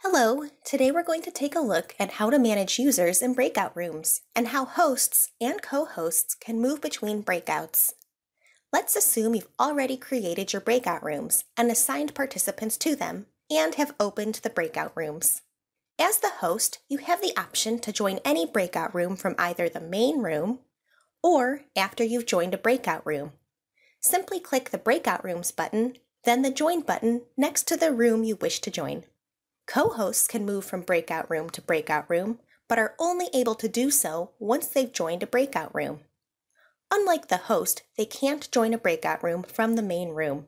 Hello, today we're going to take a look at how to manage users in breakout rooms and how hosts and co-hosts can move between breakouts. Let's assume you've already created your breakout rooms and assigned participants to them and have opened the breakout rooms. As the host, you have the option to join any breakout room from either the main room or after you've joined a breakout room. Simply click the Breakout Rooms button, then the Join button next to the room you wish to join. Co-hosts can move from breakout room to breakout room, but are only able to do so once they've joined a breakout room. Unlike the host, they can't join a breakout room from the main room.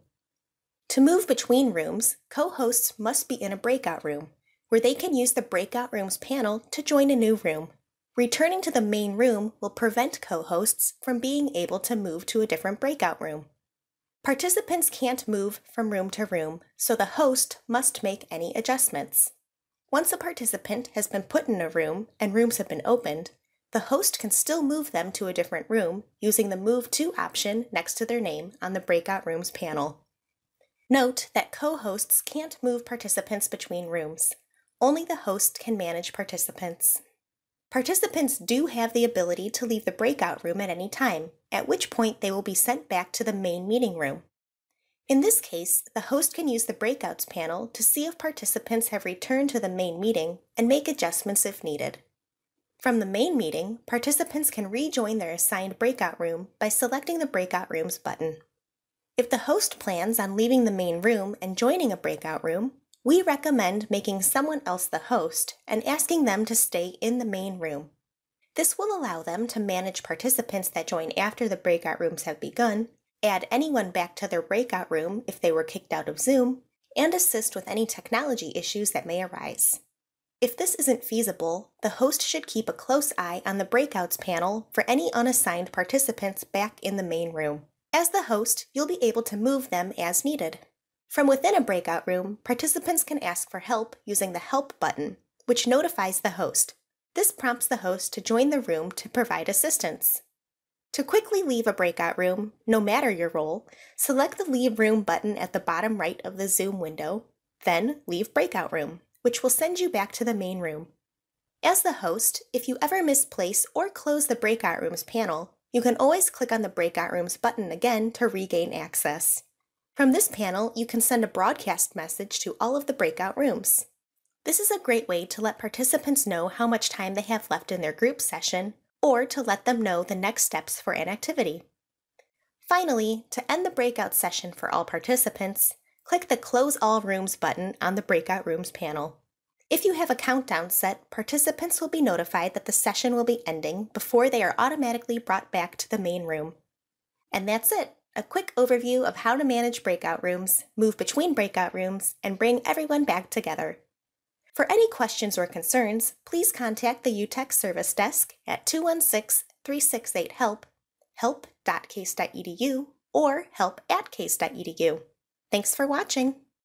To move between rooms, co-hosts must be in a breakout room, where they can use the Breakout Rooms panel to join a new room. Returning to the main room will prevent co-hosts from being able to move to a different breakout room. Participants can't move from room to room, so the host must make any adjustments. Once a participant has been put in a room and rooms have been opened, the host can still move them to a different room using the Move To option next to their name on the Breakout Rooms panel. Note that co-hosts can't move participants between rooms. Only the host can manage participants. Participants do have the ability to leave the breakout room at any time, at which point they will be sent back to the main meeting room. In this case, the host can use the Breakouts panel to see if participants have returned to the main meeting and make adjustments if needed. From the main meeting, participants can rejoin their assigned breakout room by selecting the Breakout Rooms button. If the host plans on leaving the main room and joining a breakout room, we recommend making someone else the host and asking them to stay in the main room. This will allow them to manage participants that join after the breakout rooms have begun, add anyone back to their breakout room if they were kicked out of Zoom, and assist with any technology issues that may arise. If this isn't feasible, the host should keep a close eye on the Breakouts panel for any unassigned participants back in the main room. As the host, you'll be able to move them as needed. From within a breakout room, participants can ask for help using the Help button, which notifies the host. This prompts the host to join the room to provide assistance. To quickly leave a breakout room, no matter your role, select the Leave Room button at the bottom right of the Zoom window, then Leave Breakout Room, which will send you back to the main room. As the host, if you ever misplace or close the Breakout Rooms panel, you can always click on the Breakout Rooms button again to regain access. From this panel, you can send a broadcast message to all of the breakout rooms. This is a great way to let participants know how much time they have left in their group session, or to let them know the next steps for an activity. Finally, to end the breakout session for all participants, click the Close All Rooms button on the Breakout Rooms panel. If you have a countdown set, participants will be notified that the session will be ending before they are automatically brought back to the main room. And that's it. A quick overview of how to manage breakout rooms, move between breakout rooms, and bring everyone back together. For any questions or concerns, please contact the UTech Service Desk at 216-368-HELP, help.case.edu, or help@case.edu. Thanks for watching!